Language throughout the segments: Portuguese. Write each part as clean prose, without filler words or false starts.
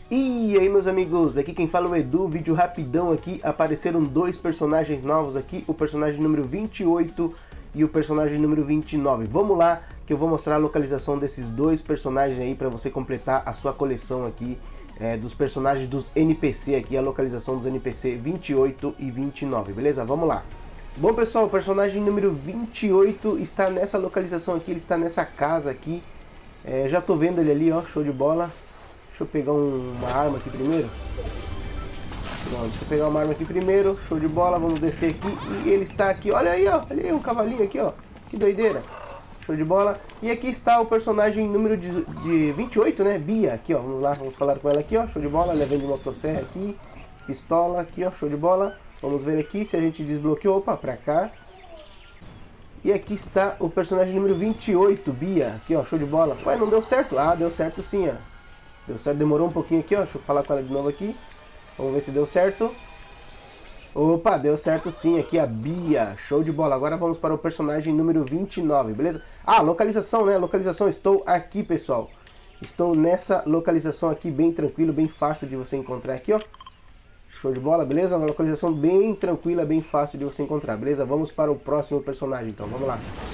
E aí, meus amigos, aqui quem fala é o Edu, vídeo rapidão aqui. Apareceram dois personagens novos aqui, o personagem número 28 e o personagem número 29. Vamos lá que eu vou mostrar a localização desses dois personagens aí para você completar a sua coleção aqui dos personagens dos NPC aqui, a localização dos NPC 28 e 29, beleza? Vamos lá. Bom, pessoal, o personagem número 28 está nessa localização aqui, ele está nessa casa aqui. Já tô vendo ele ali, ó, show de bola. Deixa eu pegar uma arma aqui primeiro. Pronto, deixa eu pegar uma arma aqui primeiro. Show de bola, vamos descer aqui. E ele está aqui, olha aí, ó. Olha aí o cavalinho aqui, ó. Que doideira. Show de bola. E aqui está o personagem número de 28, né? Bia, aqui, ó. Vamos lá, vamos falar com ela aqui, ó. Show de bola, levando de motosserra aqui. Pistola aqui, ó. Show de bola. Vamos ver aqui se a gente desbloqueou. Opa, pra cá. E aqui está o personagem número 28, Bia. Aqui, ó. Show de bola. Ué, não deu certo? Ah, deu certo sim, ó. Deu certo, demorou um pouquinho aqui, ó. Deixa eu falar com ela de novo aqui. Vamos ver se deu certo. Opa, deu certo sim, aqui a Bia. Show de bola. Agora vamos para o personagem número 29, beleza? Ah, localização, né? Localização, estou aqui, pessoal. Estou nessa localização aqui, bem tranquilo, bem fácil de você encontrar aqui, ó. Show de bola, beleza? Uma localização bem tranquila, bem fácil de você encontrar, beleza? Vamos para o próximo personagem, então. Vamos lá.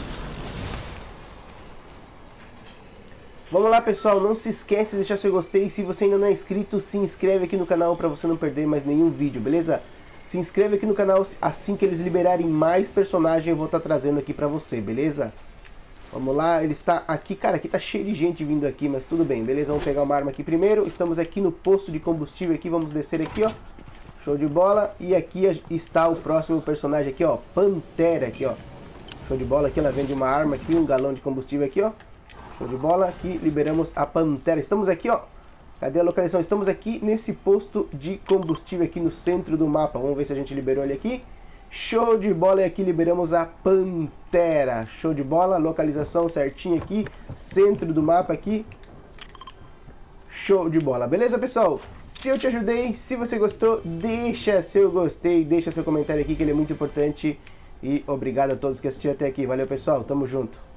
Vamos lá, pessoal, não se esquece de deixar seu gostei. Se você ainda não é inscrito, se inscreve aqui no canal para você não perder mais nenhum vídeo, beleza? Se inscreve aqui no canal, assim que eles liberarem mais personagens eu vou estar trazendo aqui para você, beleza? Vamos lá, ele está aqui, cara, aqui tá cheio de gente vindo aqui, mas tudo bem, beleza? Vamos pegar uma arma aqui primeiro. Estamos aqui no posto de combustível aqui, vamos descer aqui, ó. Show de bola. E aqui está o próximo personagem aqui, ó, Pantera aqui, ó. Show de bola, aqui ela vende uma arma aqui, um galão de combustível aqui, ó. Show de bola, aqui liberamos a Pantera. Estamos aqui, ó. Cadê a localização? Estamos aqui nesse posto de combustível aqui no centro do mapa. Vamos ver se a gente liberou ele aqui. Show de bola, e aqui liberamos a Pantera. Show de bola, localização certinha aqui, centro do mapa aqui. Show de bola, beleza, pessoal? Se eu te ajudei, se você gostou, deixa seu gostei, deixa seu comentário aqui que ele é muito importante. E obrigado a todos que assistiram até aqui. Valeu, pessoal, tamo junto.